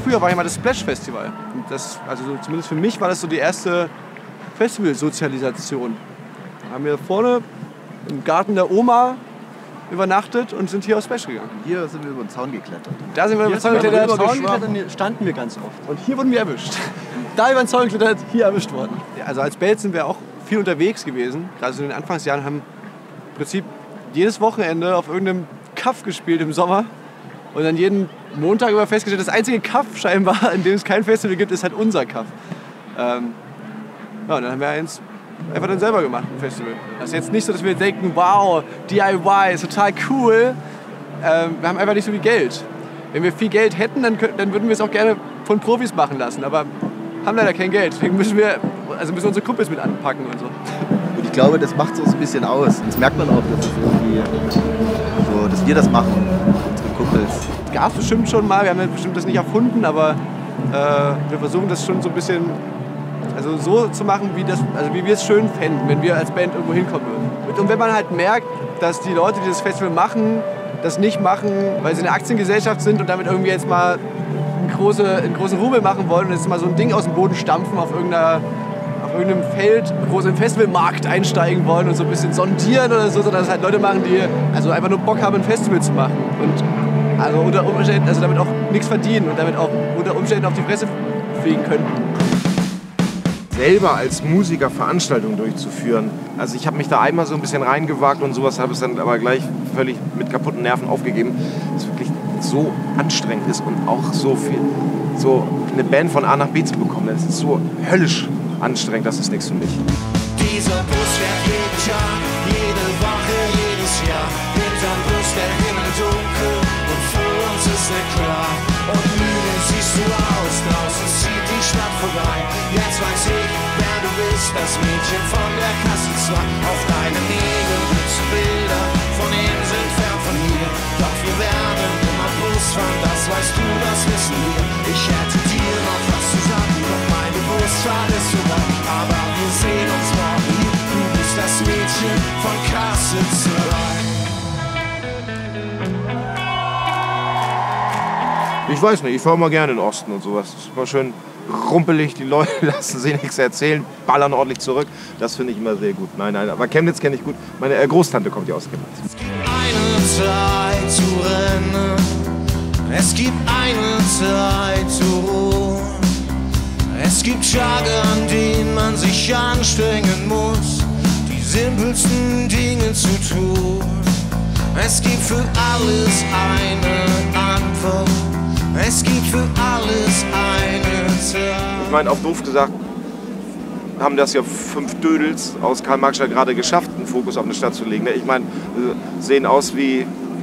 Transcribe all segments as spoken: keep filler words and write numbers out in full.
früher war ja mal das Splash Festival. Und das, also so, zumindest für mich war das so die erste Festivalsozialisation. Da haben wir vorne im Garten der Oma übernachtet und sind hier aufs Splash gegangen. Hier sind wir über den Zaun geklettert. Da sind wir über den Zaun geklettert, über den Zaun geklettert, hier standen wir ganz oft. Und hier wurden wir erwischt. Da über den Zaun geklettert, hier erwischt worden. Ja, also als Band sind wir auch viel unterwegs gewesen. Gerade so in den Anfangsjahren haben im Prinzip jedes Wochenende auf irgendeinem Kaff gespielt im Sommer. Und dann jeden Montag über festgestellt, das einzige Kaff scheinbar, in dem es kein Festival gibt, ist halt unser Kaff. Ähm, ja, und dann haben wir eins einfach dann selber gemacht, ein Festival. Das ist jetzt nicht so, dass wir denken, wow, D I Y ist total cool. Ähm, wir haben einfach nicht so viel Geld. Wenn wir viel Geld hätten, dann, könnt, dann würden wir es auch gerne von Profis machen lassen. Aber haben leider kein Geld. Deswegen müssen wir, also müssen unsere Kumpels mit anpacken und so. Und ich glaube, das macht so ein bisschen aus. Das merkt man auch, dass, es irgendwie so, dass wir das machen, unsere Kumpels. Es gab es bestimmt schon mal, wir haben ja bestimmt das nicht erfunden, aber äh, wir versuchen das schon so ein bisschen also so zu machen, wie, das, also wie wir es schön fänden, wenn wir als Band irgendwo hinkommen würden. Und wenn man halt merkt, dass die Leute, die das Festival machen, das nicht machen, weil sie eine Aktiengesellschaft sind und damit irgendwie jetzt mal einen, große, einen großen Rubel machen wollen und jetzt mal so ein Ding aus dem Boden stampfen auf, irgendeiner, auf irgendeinem Feld, groß im Festivalmarkt einsteigen wollen und so ein bisschen sondieren oder so, sondern dass halt Leute machen, die also einfach nur Bock haben, ein Festival zu machen und also unter Umständen, also damit auch nichts verdienen und damit auch unter Umständen auf die Fresse fliegen könnten. Selber als Musiker Veranstaltungen durchzuführen. Also ich habe mich da einmal so ein bisschen reingewagt und sowas, habe es dann aber gleich völlig mit kaputten Nerven aufgegeben. Es wirklich so anstrengend ist und auch so viel, so eine Band von A nach B zu bekommen, das ist so höllisch anstrengend, das ist nichts für mich. Dieser Bus fährt jeden Tag, jede Woche, jedes Jahr. Hinterm Bus der Himmel dunkel und vor uns ist nicht klar. Und müde siehst du aus, draußen zieht die Stadt vorbei. Jetzt weiß ich, wer du bist, das Mädchen von der Kasse zwei. Auf deinen Nägeln blitzen Bilder von Inseln fern von hier. Doch wir werden immer Bus fahren, das weißt du, das wissen wir. Ich hätte dir noch was zu sagen, doch meine Busfahrt ist vorbei. Aber wir sehen uns morgen hier, du bist das Mädchen von Kasse zwei. Ich weiß nicht, ich fahre mal gerne in den Osten und sowas. Das ist immer schön rumpelig, die Leute lassen sich nichts erzählen, ballern ordentlich zurück. Das finde ich immer sehr gut. Nein, nein, aber Chemnitz kenne ich gut. Meine äh, Großtante kommt ja aus Chemnitz. Es gibt eine Zeit zu rennen, es gibt eine Zeit zu ruhen. Es gibt Tage, an denen man sich anstrengen muss, die simpelsten Dinge zu tun. Es gibt für alles eine Antwort. Es gibt für alles eine Zeit. Ich meine, auf doof gesagt, haben das ja fünf Dödels aus Karl-Marx gerade geschafft, einen Fokus auf eine Stadt zu legen. Ich meine, sehen aus wie,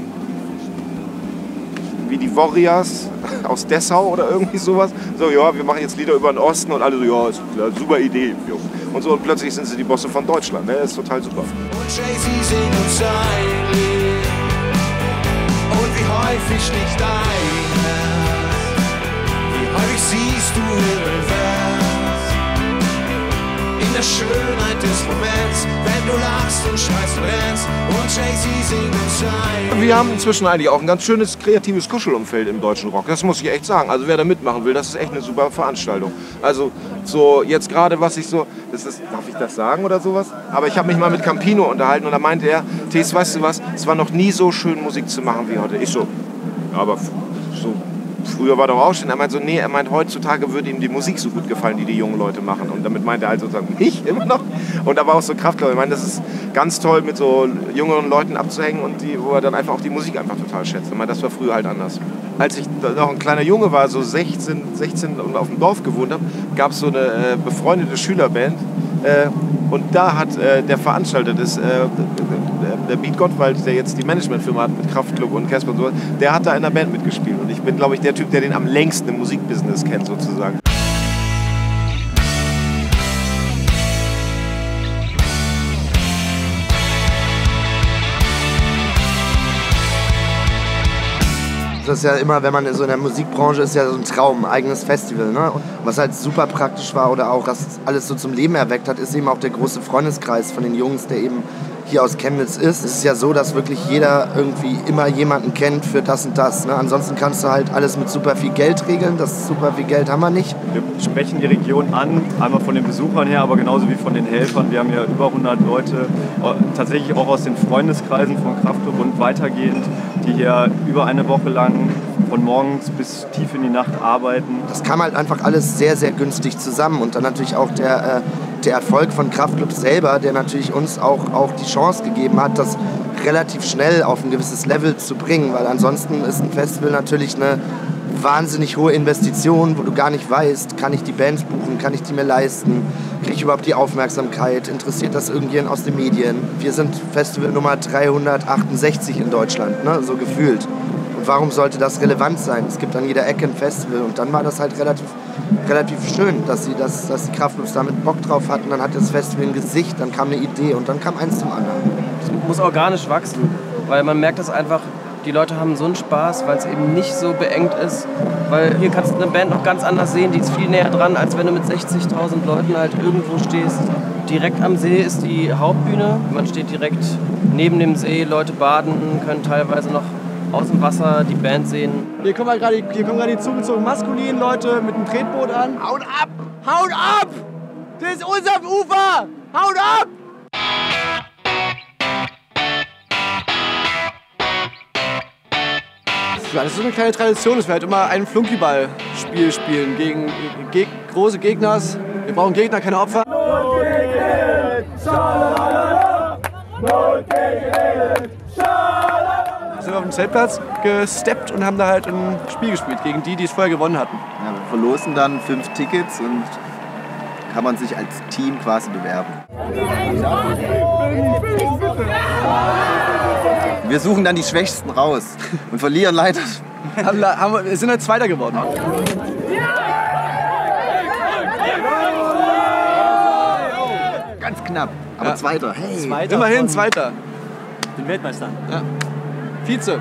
wie die Warriors aus Dessau oder irgendwie sowas. So, ja, wir machen jetzt Lieder über den Osten und alle so, ja, ist eine super Idee. Und so, und plötzlich sind sie die Bosse von Deutschland. Ne? Das ist total super. Und Jay-Z singt uns ein Lied. Und wie häufig nicht dein Herz, wie häufig siehst du Himmelwärts, in der Schönheit des Moments, wenn du lachst und schreist und rennst, und Jay-Z singt uns ein. Wir haben inzwischen eigentlich auch ein ganz schönes kreatives Kuschelumfeld im deutschen Rock, das muss ich echt sagen. Also wer da mitmachen will, das ist echt eine super Veranstaltung. Also so jetzt gerade, was ich so, das ist, darf ich das sagen oder sowas? Aber ich habe mich mal mit Campino unterhalten und da meinte er, Tees, weißt du was, es war noch nie so schön Musik zu machen wie heute. Ich so, ja, aber so früher war doch auch schon. Er meint so, nee, er meint, heutzutage würde ihm die Musik so gut gefallen, die die jungen Leute machen. Und damit meint er halt sozusagen mich immer noch. Und aber auch so Kraft, glaube ich. Ich meine, das ist ganz toll, mit so jüngeren Leuten abzuhängen und die, wo er dann einfach auch die Musik einfach total schätzt. Ich meine, das war früher halt anders. Als ich noch ein kleiner Junge war, so sechzehn, sechzehn und auf dem Dorf gewohnt habe, gab es so eine äh, befreundete Schülerband. Äh, und da hat äh, der Veranstalter des, äh, der Beat Gottwald, der jetzt die Managementfirma hat mit Kraftklub und Casper und so, der hat da in der Band mitgespielt. Und ich bin, glaube ich, der Typ, der den am längsten im Musikbusiness kennt, sozusagen. Das ist ja immer, wenn man so in der Musikbranche ist, ja so ein Traum, ein eigenes Festival. Ne? Und was halt super praktisch war oder auch das alles so zum Leben erweckt hat, ist eben auch der große Freundeskreis von den Jungs, der eben hier aus Chemnitz ist, ist es ja so, dass wirklich jeder irgendwie immer jemanden kennt für das und das. Ne? Ansonsten kannst du halt alles mit super viel Geld regeln. Das super viel Geld haben wir nicht. Wir sprechen die Region an, einmal von den Besuchern her, aber genauso wie von den Helfern. Wir haben ja über hundert Leute, tatsächlich auch aus den Freundeskreisen von Kraftklub und weitergehend, die hier über eine Woche lang von morgens bis tief in die Nacht arbeiten. Das kam halt einfach alles sehr, sehr günstig zusammen. Und dann natürlich auch der, äh, der Erfolg von Kraftklub selber, der natürlich uns auch, auch die Chance gegeben hat, das relativ schnell auf ein gewisses Level zu bringen. Weil ansonsten ist ein Festival natürlich eine wahnsinnig hohe Investition, wo du gar nicht weißt, kann ich die Bands buchen, kann ich die mir leisten, kriege ich überhaupt die Aufmerksamkeit, interessiert das irgendjemand aus den Medien. Wir sind Festival Nummer dreihundertachtundsechzig in Deutschland, ne? So gefühlt. Und warum sollte das relevant sein? Es gibt an jeder Ecke ein Festival und dann war das halt relativ, relativ schön, dass, sie das, dass die Kraftklubs damit Bock drauf hatten. Dann hat das Festival ein Gesicht, dann kam eine Idee und dann kam eins zum anderen. Es muss organisch wachsen, weil man merkt es einfach, die Leute haben so einen Spaß, weil es eben nicht so beengt ist. Weil hier kannst du eine Band noch ganz anders sehen, die ist viel näher dran, als wenn du mit sechzigtausend Leuten halt irgendwo stehst. Direkt am See ist die Hauptbühne. Man steht direkt neben dem See, Leute baden, können teilweise noch aus dem Wasser die Band sehen. Hier kommen halt gerade hier kommen gerade die zugezogenen maskulinen Leute mit dem Tretboot an. Haut ab! Haut ab! Das ist unser Ufer! Haut ab! Das ist so eine kleine Tradition, dass wir halt immer ein Flunkyball-Spiel spielen gegen geg große Gegners. Wir brauchen Gegner, keine Opfer. Sind wir auf dem Zeltplatz gesteppt und haben da halt ein Spiel gespielt gegen die, die es vorher gewonnen hatten. Ja, wir verlosen dann fünf Tickets und kann man sich als Team quasi bewerben. Wir suchen dann die Schwächsten raus und verlieren leider. haben, haben, wir sind halt Zweiter geworden. Ganz knapp, aber ja. Zweiter. Hey. Zweiter Immerhin Zweiter. Den Weltmeister. Ja. Vize.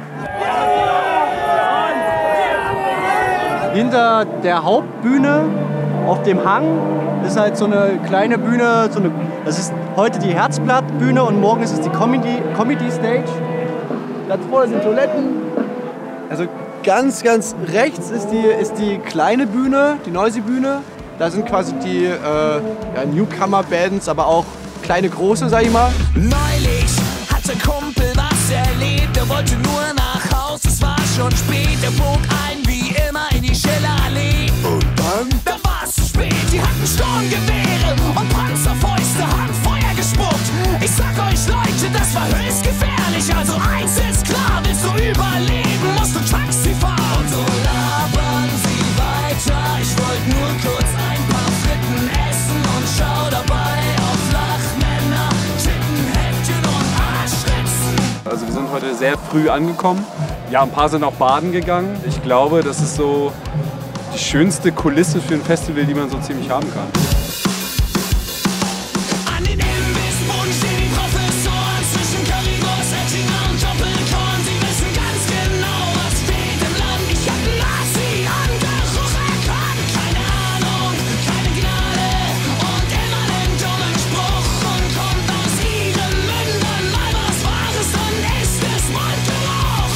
Hinter der Hauptbühne auf dem Hang ist halt so eine kleine Bühne. So eine, das ist heute die Herzblattbühne und morgen ist es die Comedy, Comedy Stage. Da vorne sind Toiletten. Also ganz, ganz rechts ist die, ist die kleine Bühne, die Noisy-Bühne. Da sind quasi die äh, ja, Newcomer-Bands, aber auch kleine, große, sag ich mal. Neulich hatte Kumpel was erlebt, er wollte nur nach Haus, es war schon spät, er bog ein wie immer in die Schillerallee. Und dann? Da war es zu spät, die hatten Sturmgewehre und Panzerfäuste, haben Feuer gespuckt. Ich sag euch Leute, das war höchst gefährlich, also eins ist klar, willst du überleben, musst du Taxi fahren. Und so labern sie weiter, ich wollte nur kurz ein paar Fritten essen und schau dabei auf Flachmänner, Tittenhäppchen und Arschritzen. Also wir sind heute sehr früh angekommen. Ja, ein paar sind auch baden gegangen. Ich glaube, das ist so die schönste Kulisse für ein Festival, die man so ziemlich haben kann. An den Imbissboden stehen die Professoren zwischen Currywurst, Ettinger und Doppelkorn. Sie wissen ganz genau, was steht im Land. Ich hab einen Nazi-Angeruch erkannt. Keine Ahnung, keine Gnade und immer einen dummen Spruch. Und kommt aus ihren Mündern mal was Wahres, dann ist es Mundgeruch.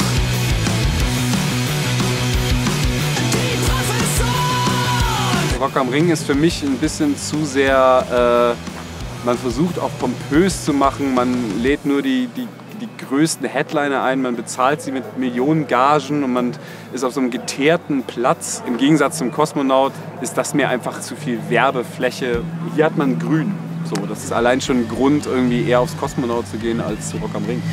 Die Professoren. Rock am Ring ist für mich ein bisschen zu sehr, äh, man versucht auch pompös zu machen, man lädt nur die, die, die größten Headliner ein, man bezahlt sie mit Millionen Gagen und man ist auf so einem geteerten Platz. Im Gegensatz zum Kosmonaut ist das mir einfach zu viel Werbefläche. Hier hat man Grün. So, das ist allein schon ein Grund, irgendwie eher aufs Kosmonaut zu gehen als zu Rock am Ring.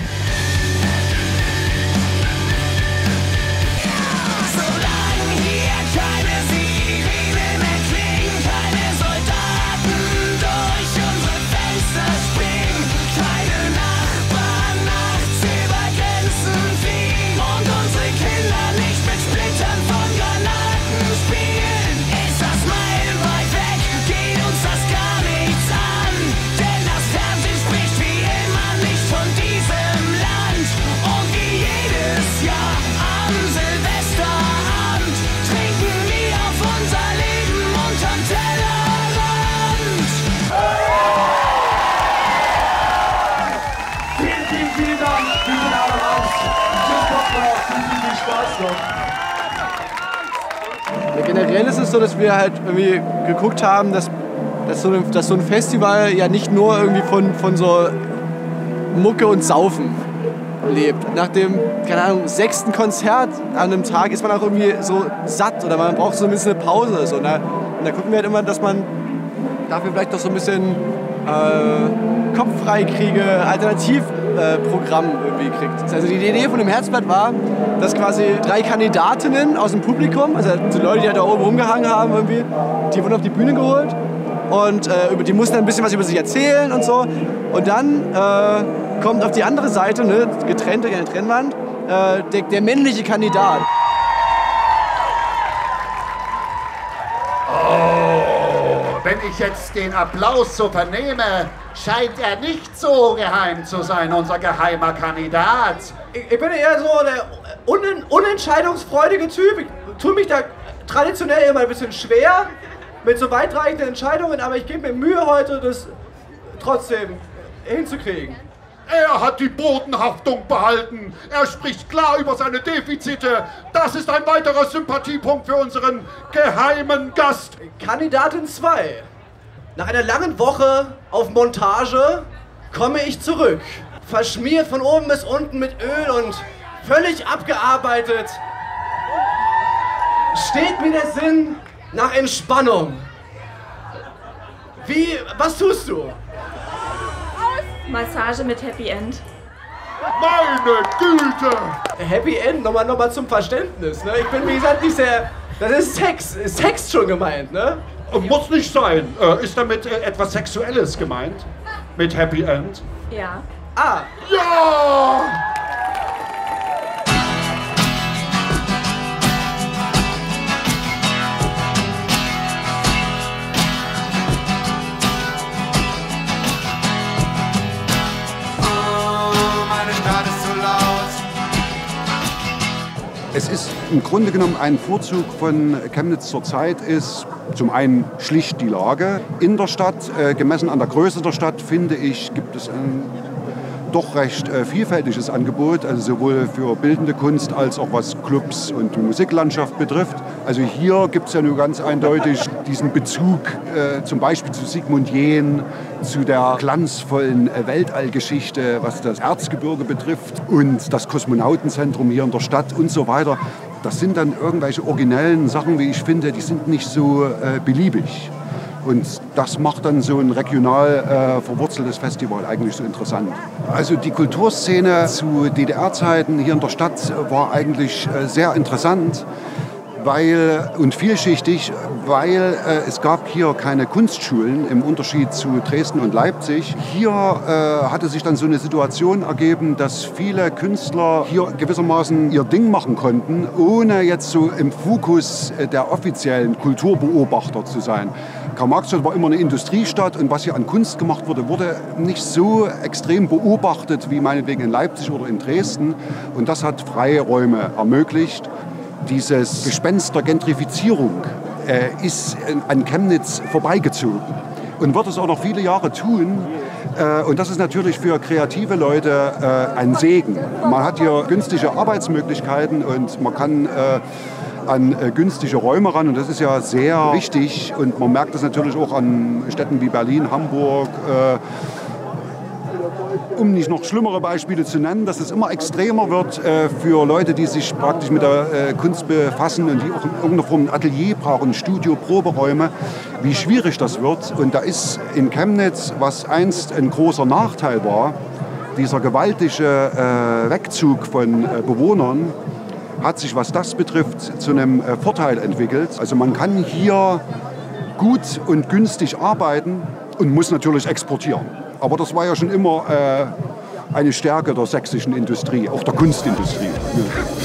Solange hier keine Sirene mehr klingen, keine Soldaten durch unsere Fenster springen, keine Nachbarn nachts über Grenzen fliegen und unsere Kinder nicht mit Splittern von Granaten spielen, ist das meilenweit weg, geht uns das gar nichts an, denn das Fernsehen spricht wie immer nicht von diesem Land. generell ist es so, dass wir halt irgendwie geguckt haben, dass, dass, so, ein, dass so ein Festival ja nicht nur irgendwie von, von so Mucke und Saufen lebt. Nach dem, keine Ahnung, sechsten Konzert an einem Tag ist man auch irgendwie so satt oder man braucht so ein bisschen eine Pause oder so. Und da, und da gucken wir halt immer, dass man dafür vielleicht noch so ein bisschen äh, Kopffreikriege, Alternativprogramm äh, irgendwie kriegt. Also die Idee von dem Herzblatt war, dass quasi drei Kandidatinnen aus dem Publikum, also die Leute, die halt da oben rumgehangen haben, irgendwie, die wurden auf die Bühne geholt und äh, die mussten dann ein bisschen was über sich erzählen und so. Und dann äh, kommt auf die andere Seite, ne, getrennt durch eine Trennwand, äh, der, der männliche Kandidat. Wenn ich jetzt den Applaus so vernehme, scheint er nicht so geheim zu sein, unser geheimer Kandidat. Ich, ich bin eher so der un unentscheidungsfreudige Typ. Ich tue mich da traditionell immer ein bisschen schwer mit so weitreichenden Entscheidungen, aber ich gebe mir Mühe heute, das trotzdem hinzukriegen. Er hat die Bodenhaftung behalten. Er spricht klar über seine Defizite. Das ist ein weiterer Sympathiepunkt für unseren geheimen Gast. Kandidatin zwei. Nach einer langen Woche auf Montage komme ich zurück. Verschmiert von oben bis unten mit Öl und völlig abgearbeitet. Steht mir der Sinn nach Entspannung. Wie, was tust du? Massage mit Happy End. Meine Güte! Happy End, nochmal noch mal zum Verständnis. Ne? Ich bin, wie gesagt, nicht sehr... Das ist Sex, ist Sex schon gemeint, ne? Muss nicht sein. Äh, ist damit äh, etwas Sexuelles gemeint? Mit Happy End? Ja. Ah! Ja! Es ist im Grunde genommen ein Vorzug von Chemnitz zur Zeit ist zum einen schlicht die Lage in der Stadt. Äh, gemessen an der Größe der Stadt, finde ich, gibt es ein doch recht äh, vielfältiges Angebot, also sowohl für bildende Kunst als auch was Clubs und Musiklandschaft betrifft. Also hier gibt es ja nur ganz eindeutig diesen Bezug äh, zum Beispiel zu Sigmund Jähn, zu der glanzvollen äh, Weltallgeschichte, was das Erzgebirge betrifft und das Kosmonautenzentrum hier in der Stadt und so weiter. Das sind dann irgendwelche originellen Sachen, wie ich finde, die sind nicht so äh, beliebig. Und das macht dann so ein regional äh, verwurzeltes Festival eigentlich so interessant. Also die Kulturszene zu D D R-Zeiten hier in der Stadt war eigentlich äh, sehr interessant weil, und vielschichtig, weil äh, es gab hier keine Kunstschulen im Unterschied zu Dresden und Leipzig. Hier äh, hatte sich dann so eine Situation ergeben, dass viele Künstler hier gewissermaßen ihr Ding machen konnten, ohne jetzt so im Fokus der offiziellen Kulturbeobachter zu sein. Karl-Marx-Stadt war immer eine Industriestadt und was hier an Kunst gemacht wurde, wurde nicht so extrem beobachtet wie meinetwegen in Leipzig oder in Dresden. Und das hat Freiräume ermöglicht. Dieses Gespenst der Gentrifizierung äh, ist an Chemnitz vorbeigezogen und wird es auch noch viele Jahre tun. Äh, und das ist natürlich für kreative Leute äh, ein Segen. Man hat hier günstige Arbeitsmöglichkeiten und man kann äh, an äh, günstige Räume ran und das ist ja sehr wichtig und man merkt das natürlich auch an Städten wie Berlin, Hamburg, äh, um nicht noch schlimmere Beispiele zu nennen, dass es immer extremer wird äh, für Leute, die sich praktisch mit der äh, Kunst befassen und die auch in irgendeiner Form ein Atelier brauchen, Studio, Proberäume, wie schwierig das wird. Und da ist in Chemnitz, was einst ein großer Nachteil war, dieser gewaltige äh, Wegzug von äh, Bewohnern, hat sich, was das betrifft, zu einem äh, Vorteil entwickelt. Also man kann hier gut und günstig arbeiten und muss natürlich exportieren. Aber das war ja schon immer äh, eine Stärke der sächsischen Industrie, auch der Kunstindustrie. Ja.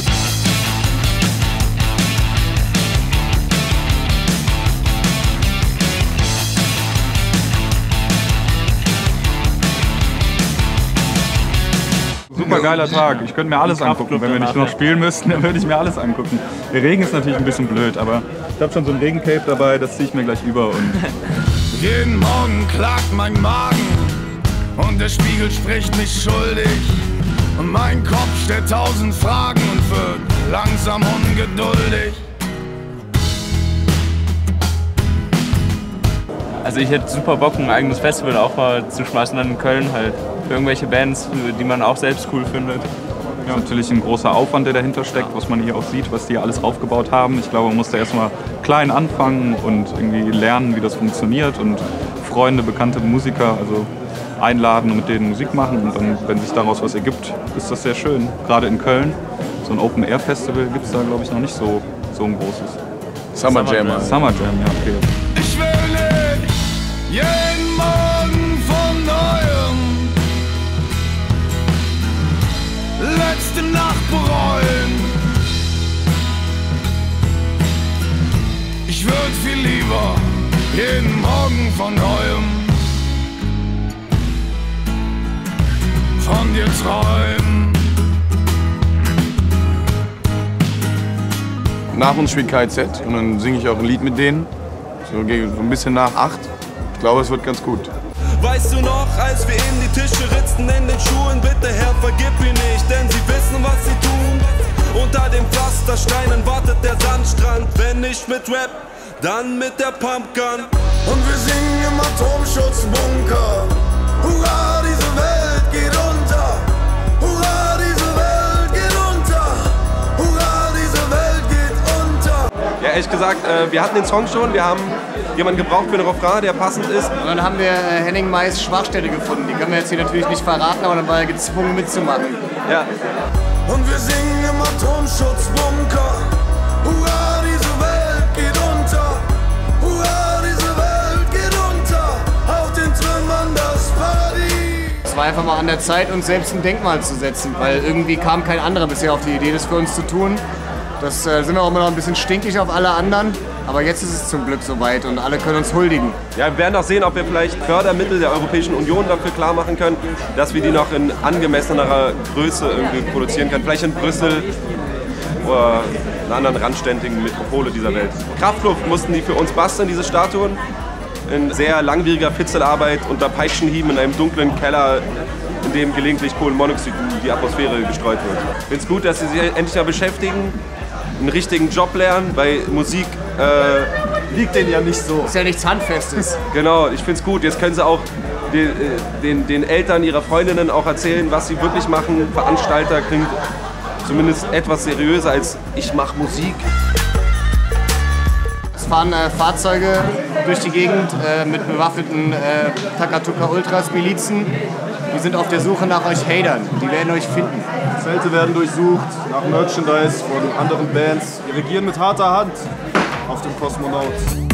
Super geiler Tag. Ich könnte mir alles angucken. Wenn wir nicht nur spielen müssten, dann würde ich mir alles angucken. Der Regen ist natürlich ein bisschen blöd, aber ich habe schon so ein Regencape dabei, das ziehe ich mir gleich über. Und jeden Morgen klagt mein Magen und der Spiegel spricht mich schuldig. Und mein Kopf stellt tausend Fragen und wird langsam ungeduldig. Also ich hätte super Bock, ein eigenes Festival auch mal zu schmeißen, dann in Köln halt. Für irgendwelche Bands, die man auch selbst cool findet. Ja, natürlich ein großer Aufwand, der dahinter steckt, was man hier auch sieht, was die alles aufgebaut haben. Ich glaube, man muss da erstmal klein anfangen und irgendwie lernen, wie das funktioniert und Freunde, bekannte Musiker also einladen und mit denen Musik machen. Und dann, wenn sich daraus was ergibt, ist das sehr schön. Gerade in Köln, so ein Open-Air-Festival gibt es da, glaube ich, noch nicht so, so ein großes. Summer Jam. Summer Jam, ja, okay. Ich will nicht jeden Morgen von neuem letzte Nacht bereuen. Ich würde viel lieber jeden Morgen von neuem von dir träumen. Nach uns spielt K Z und dann singe ich auch ein Lied mit denen. So ein bisschen nach acht. Ich glaube, es wird ganz gut. Weißt du noch, als wir in die Tische ritzten in den Schuhen, bitte Herr, vergib mir nicht, denn sie wissen, was sie tun. Unter den Pflastersteinen wartet der Sandstrand, wenn nicht mit Rap, dann mit der Pumpgun. Und wir singen im Atomschutzbunker. Hurra, diese Welt geht unter. Hurra, diese Welt geht unter. Hurra, diese Welt geht unter. Ja, ehrlich gesagt, äh, wir hatten den Song schon, wir haben jemanden gebraucht für den Refrain, der passend ist. Und dann haben wir äh, Henning Mais Schwachstelle gefunden. Die können wir jetzt hier natürlich nicht verraten, aber dann war er gezwungen mitzumachen. Ja. Und wir singen im Atomschutzbunker. Hurra, diese Welt geht unter. Hurra, diese Welt geht unter. Auf den Trümmern das Paradies. Es war einfach mal an der Zeit, uns selbst ein Denkmal zu setzen, weil irgendwie kam kein anderer bisher auf die Idee, das für uns zu tun. Das äh, sind wir auch immer noch ein bisschen stinkig auf alle anderen, aber jetzt ist es zum Glück soweit und alle können uns huldigen. Ja, wir werden auch sehen, ob wir vielleicht Fördermittel der Europäischen Union dafür klar machen können, dass wir die noch in angemessenerer Größe irgendwie produzieren können. Vielleicht in Brüssel oder in anderen randständigen Metropole dieser Welt. Kraftklub mussten die für uns basteln, diese Statuen. In sehr langwieriger Fitzelarbeit unter Peitschenhieben in einem dunklen Keller, in dem gelegentlich Kohlenmonoxid in die Atmosphäre gestreut wird. Ich finde es gut, dass sie sich endlich mal beschäftigen, einen richtigen Job lernen, weil Musik äh, liegt denen ja nicht so. Ist ja nichts Handfestes. Genau, ich finde es gut. Jetzt können sie auch den, den, den Eltern ihrer Freundinnen auch erzählen, was sie wirklich machen. Veranstalter klingt zumindest etwas seriöser als ich mache Musik. Es fahren äh, Fahrzeuge durch die Gegend äh, mit bewaffneten äh, Takatuka Ultras Milizen. Die sind auf der Suche nach euch Hatern. Die werden euch finden. Zelte werden durchsucht nach Merchandise von anderen Bands. Wir regieren mit harter Hand auf dem Kosmonaut.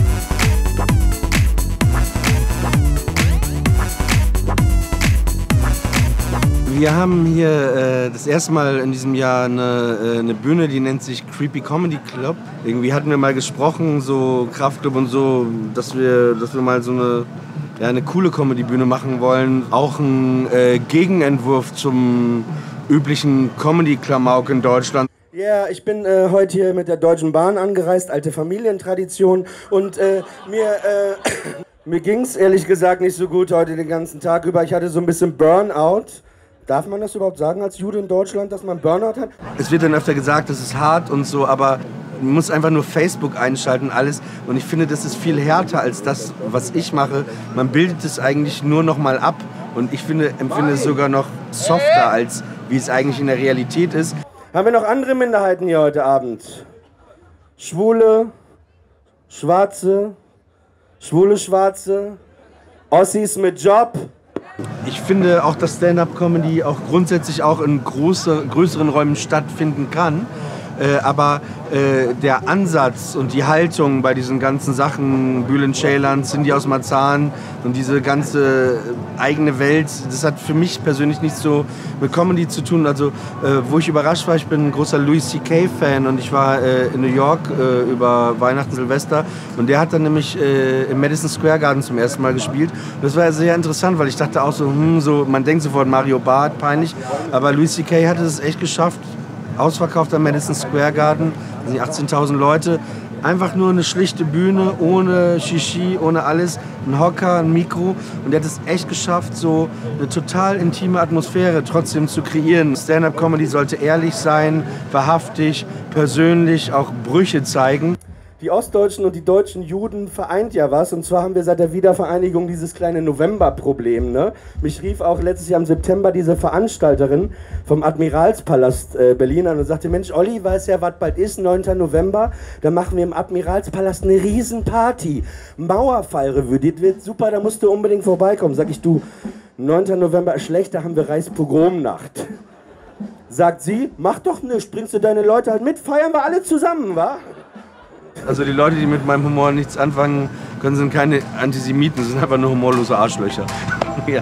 Wir haben hier äh, das erste Mal in diesem Jahr eine, äh, eine Bühne, die nennt sich Creepy Comedy Club. Irgendwie hatten wir mal gesprochen, so Kraftklub und so, dass wir, dass wir mal so eine, ja, eine coole Comedy-Bühne machen wollen. Auch ein äh, Gegenentwurf zum üblichen Comedy-Klamauk in Deutschland. Ja, yeah, ich bin äh, heute hier mit der Deutschen Bahn angereist, alte Familientradition. Und äh, mir, äh, mir ging es ehrlich gesagt nicht so gut heute den ganzen Tag über. Ich hatte so ein bisschen Burnout. Darf man das überhaupt sagen als Jude in Deutschland, dass man Burnout hat? Es wird dann öfter gesagt, das ist hart und so, aber man muss einfach nur Facebook einschalten, alles. Und ich finde, das ist viel härter als das, was ich mache. Man bildet es eigentlich nur noch mal ab. Und ich finde, empfinde es sogar noch softer, als wie es eigentlich in der Realität ist. Haben wir noch andere Minderheiten hier heute Abend? Schwule, Schwarze, Schwule, Schwarze, Ossis mit Job. Ich finde auch, dass Stand-Up-Comedy auch grundsätzlich auch in große, größeren Räumen stattfinden kann. Äh, aber äh, der Ansatz und die Haltung bei diesen ganzen Sachen, Bülent Ceylan, Cindy aus Marzahn und diese ganze eigene Welt, das hat für mich persönlich nichts so mit Comedy zu tun. Also, äh, wo ich überrascht war, ich bin ein großer Louis C K-Fan und ich war äh, in New York äh, über Weihnachten, Silvester und der hat dann nämlich äh, im Madison Square Garden zum ersten Mal gespielt. Das war sehr interessant, weil ich dachte auch so, hm, so man denkt sofort Mario Barth, peinlich, aber Louis C K hatte es echt geschafft, ausverkaufter Madison Square Garden, achtzehntausend Leute, einfach nur eine schlichte Bühne, ohne Shishi, ohne alles, ein Hocker, ein Mikro und er hat es echt geschafft, so eine total intime Atmosphäre trotzdem zu kreieren. Stand-Up-Comedy sollte ehrlich sein, wahrhaftig, persönlich, auch Brüche zeigen. die Ostdeutschen und die deutschen Juden vereint ja was. Und zwar haben wir seit der Wiedervereinigung dieses kleine Novemberproblem. Ne? Mich rief auch letztes Jahr im September diese Veranstalterin vom Admiralspalast äh, Berlin an und sagte, Mensch, Olli, weißt ja, was bald ist, neunten November, da machen wir im Admiralspalast eine Riesenparty. Mauerfallrevue, das wird super, da musst du unbedingt vorbeikommen. Sag ich, du, neunten November ist schlecht, da haben wir Reichspogromnacht. Sagt sie, mach doch nichts, bringst du deine Leute halt mit, feiern wir alle zusammen, wa? Also die Leute, die mit meinem Humor nichts anfangen können, sind keine Antisemiten, sind einfach nur humorlose Arschlöcher. Ja.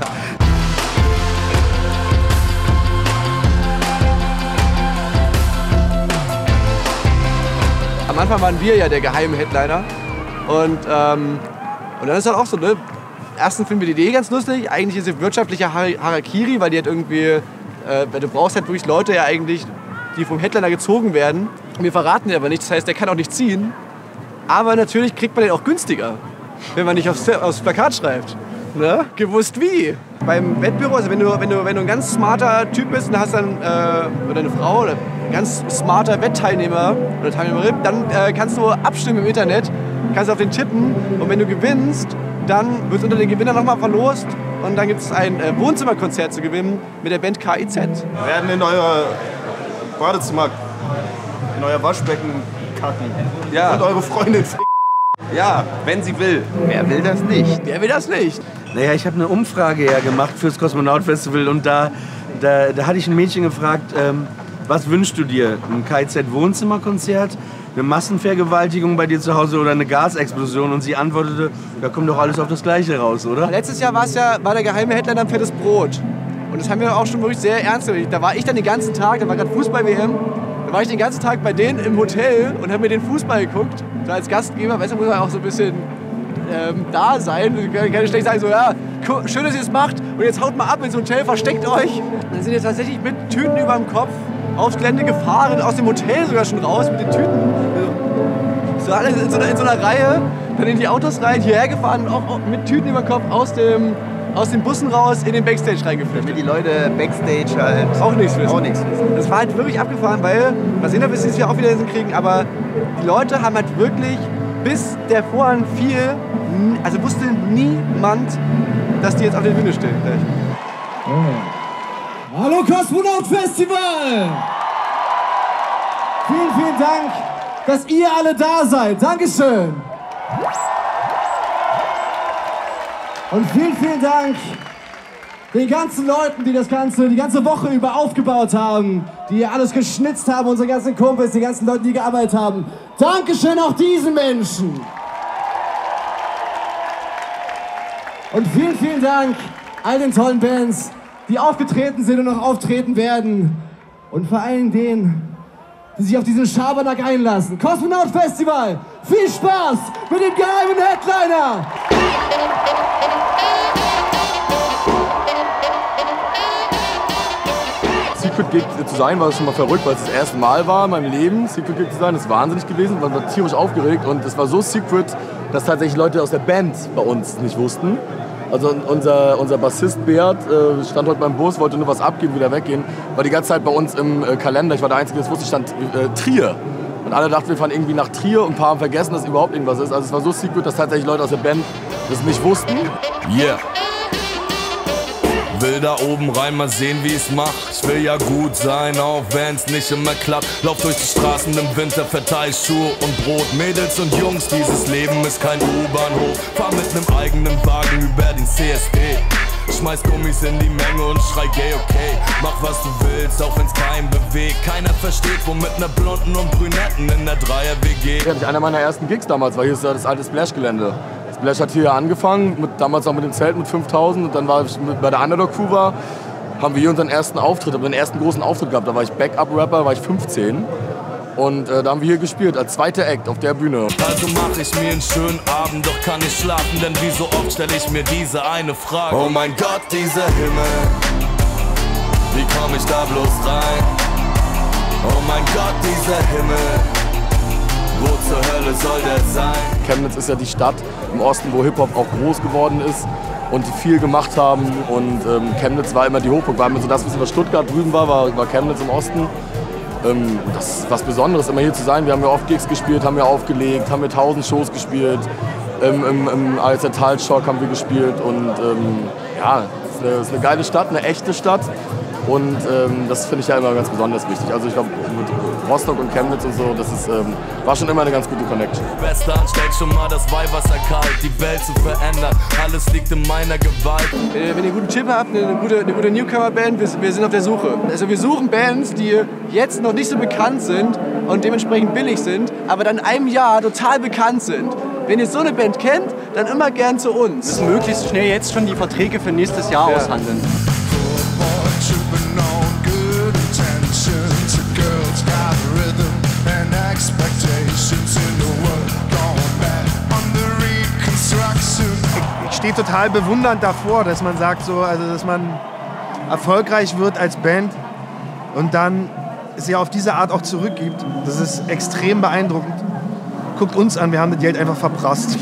Am Anfang waren wir ja der geheime Headliner und, ähm, und dann ist halt auch so, ne? Erstens finden wir die Idee ganz lustig, eigentlich ist sie wirtschaftliche Har- Harakiri, weil die hat irgendwie, äh, du brauchst halt wirklich Leute ja eigentlich, die vom Headliner gezogen werden. Wir verraten dir aber nicht, das heißt, der kann auch nicht ziehen. Aber natürlich kriegt man den auch günstiger, wenn man nicht aufs, aufs Plakat schreibt. Ne? Gewusst wie. Beim Wettbüro, also wenn du, wenn du, wenn du ein ganz smarter Typ bist und hast dann, äh, oder eine Frau, oder ein ganz smarter Wettteilnehmer oder Teilnehmerin, dann äh, kannst du abstimmen im Internet, kannst auf den tippen und wenn du gewinnst, dann wird unter den Gewinnern nochmal verlost und dann gibt es ein äh, Wohnzimmerkonzert zu gewinnen mit der Band K I Z. Wir werden in euer Badezimmer, in euer Waschbecken kacken. Ja. Und eure Freundin f***. Ja, wenn sie will. Wer will das nicht? Wer will das nicht? Naja, ich habe eine Umfrage ja gemacht fürs Kosmonaut-Festival und da, da, da hatte ich ein Mädchen gefragt, ähm, was wünschst du dir? Ein K I Z-Wohnzimmerkonzert, eine Massenvergewaltigung bei dir zu Hause oder eine Gasexplosion? Und sie antwortete, da kommt doch alles auf das Gleiche raus, oder? Letztes Jahr war's ja, war der geheime Headliner am Fettes Brot. Und das haben wir auch schon wirklich sehr ernst genommen. Da war ich dann den ganzen Tag, da war gerade Fußball-W M, da war ich den ganzen Tag bei denen im Hotel und habe mir den Fußball geguckt. So als Gastgeber, weißt du, muss man auch so ein bisschen ähm, da sein. Ich kann nicht schlecht sagen, so, ja, schön, dass ihr es macht und jetzt haut mal ab ins Hotel, versteckt euch. Und dann sind wir tatsächlich mit Tüten über dem Kopf aufs Gelände gefahren, aus dem Hotel sogar schon raus mit den Tüten. So alles in so einer, in so einer Reihe, dann in die Autos rein, hierher gefahren und auch, auch mit Tüten über dem Kopf aus dem, aus den Bussen raus in den Backstage reingeflüchtet. Damit die Leute Backstage halt auch nichts wissen. Auch nichts wissen. Das war halt wirklich abgefahren, weil, mal sehen, ob wir es hier auch wieder hinkriegen, aber die Leute haben halt wirklich, bis der Vorhang fiel, also wusste niemand, dass die jetzt auf der Bühne stehen. Oh. Hallo Kosmonaut Festival! Vielen, vielen Dank, dass ihr alle da seid. Dankeschön! Und vielen, vielen Dank den ganzen Leuten, die das Ganze die ganze Woche über aufgebaut haben, die hier alles geschnitzt haben, unsere ganzen Kumpels, die ganzen Leute, die gearbeitet haben. Dankeschön auch diesen Menschen. Und vielen, vielen Dank all den tollen Bands, die aufgetreten sind und noch auftreten werden. Und vor allem denen, die sich auf diesen Schabernack einlassen. Kosmonaut Festival, viel Spaß mit dem geheimen Headliner! Secret Gig zu sein war schon mal verrückt, weil es das erste Mal war in meinem Leben, Secret Gig zu sein. Das ist wahnsinnig gewesen, man war tierisch aufgeregt und es war so secret, dass tatsächlich Leute aus der Band bei uns nicht wussten. Also unser, unser Bassist Beat äh, stand heute beim Bus, wollte nur was abgeben, wieder weggehen. War die ganze Zeit bei uns im äh, Kalender, ich war der Einzige, der das wusste, stand äh, Trier. Und alle dachten, wir fahren irgendwie nach Trier und ein paar haben vergessen, dass überhaupt irgendwas ist. Also es war so secret, dass tatsächlich Leute aus der Band das nicht wussten. Yeah. Will da oben rein, mal sehen, wie ich's mach. Ich will ja gut sein, auch wenn's nicht immer klappt. Lauf durch die Straßen im Winter, verteil Schuhe und Brot. Mädels und Jungs, dieses Leben ist kein U-Bahnhof. Fahr mit nem eigenen Wagen über den C S D. Schmeiß Gummis in die Menge und schrei gay, okay. Mach was du willst, auch wenn's keinen bewegt. Keiner versteht, wo mit ner Blonden und Brünetten in der Dreier-W G. Einer meiner ersten Gigs damals war hier das alte Splash-Gelände. Splash hat hier angefangen, mit, damals auch mit dem Zelt mit fünftausend und dann war ich mit, bei der Underdog Crew war, haben wir hier unseren ersten Auftritt, haben den ersten großen Auftritt gehabt, da war ich Backup-Rapper, war ich fünfzehn und äh, da haben wir hier gespielt als zweiter Act auf der Bühne. Also mach ich mir einen schönen Abend, doch kann ich schlafen, denn wie so oft stell ich mir diese eine Frage. Oh mein Gott, dieser Himmel, wie komm ich da bloß rein? Oh mein Gott, dieser Himmel, wo zur Hölle soll der sein? Chemnitz ist ja die Stadt im Osten, wo Hip-Hop auch groß geworden ist und die viel gemacht haben. Und ähm, Chemnitz war immer die Hochburg. War immer so das, was über Stuttgart drüben war, war, war Chemnitz im Osten. Ähm, das ist was Besonderes, immer hier zu sein. Wir haben ja oft Gigs gespielt, haben ja aufgelegt, haben wir tausend Shows gespielt. Ähm, Im im A S R Talschock haben wir gespielt und ähm, ja, es ist, eine, es ist eine geile Stadt, eine echte Stadt. Und ähm, das finde ich ja immer ganz besonders wichtig. Also ich glaube, mit Rostock und Chemnitz und so, das ist, ähm, war schon immer eine ganz gute Connection. Bester anstellt schon mal das Weihwasser kalt, die Welt zu verändern, alles liegt in meiner Gewalt. Wenn ihr einen guten Chip habt, eine gute, eine gute Newcomer-Band, wir, wir sind auf der Suche. Also wir suchen Bands, die jetzt noch nicht so bekannt sind und dementsprechend billig sind, aber dann in einem Jahr total bekannt sind. Wenn ihr so eine Band kennt, dann immer gern zu uns. Wir müssen möglichst schnell jetzt schon die Verträge für nächstes Jahr Ja. aushandeln. Ich stehe total bewundernd davor, dass man sagt, so, also dass man erfolgreich wird als Band und dann es ja auf diese Art auch zurückgibt. Das ist extrem beeindruckend. Guckt uns an, wir haben das Geld einfach verprasst.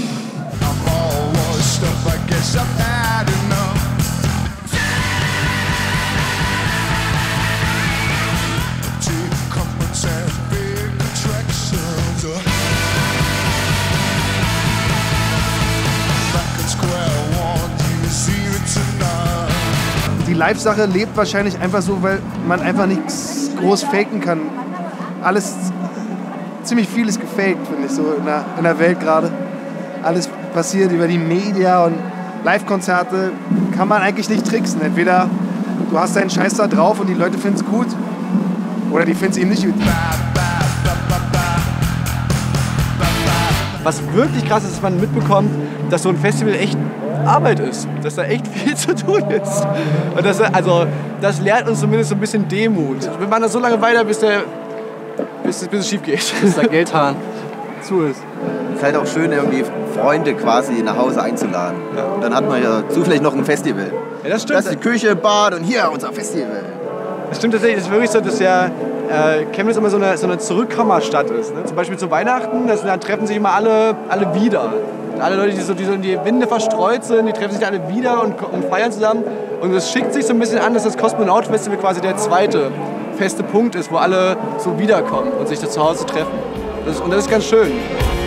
Die Live-Sache lebt wahrscheinlich einfach so, weil man einfach nichts groß faken kann. Alles, ziemlich viel ist gefaked, finde ich, so in der, in der Welt gerade. Alles passiert über die Media und Live-Konzerte kann man eigentlich nicht tricksen. Entweder du hast deinen Scheiß da drauf und die Leute finden es gut oder die finden es eben nicht gut. Was wirklich krass ist, ist, dass man mitbekommt, dass so ein Festival echt Arbeit ist, dass da echt viel zu tun ist. Und das, also, das lehrt uns zumindest so ein bisschen Demut. Wir machen das so lange weiter, bis, der, bis, bis es schief geht. Bis der Geldhahn zu ist. Es ist halt auch schön, irgendwie Freunde quasi nach Hause einzuladen. Ja. Und dann hat man ja zufällig noch ein Festival. Ja, das stimmt. Das ist die Küche, Bad und hier unser Festival. Das stimmt tatsächlich. Es ist wirklich so, dass ja äh, Chemnitz immer so eine, so eine Zurückkommerstadt ist. Ne? Zum Beispiel zu Weihnachten, das, da treffen sich immer alle, alle wieder. Alle Leute, die so, die so in die Winde verstreut sind, die treffen sich alle wieder und, und feiern zusammen. Und es schickt sich so ein bisschen an, dass das Cosmonaut Festival quasi der zweite feste Punkt ist, wo alle so wiederkommen und sich da zu Hause treffen. Das, und das ist ganz schön.